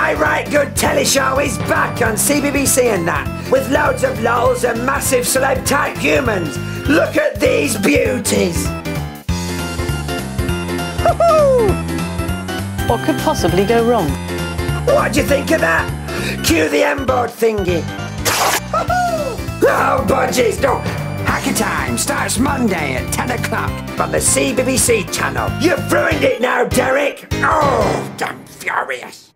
My Right Good Telly Show is back on CBBC and that, with loads of lols and massive celeb-type humans. Look at these beauties! Woohoo! What could possibly go wrong? What do you think of that? Cue the M-board thingy. Oh, budgies, no! Hacker Time starts Monday at 10 o'clock on the CBBC channel. You've ruined it now, Derek! Oh, I'm furious.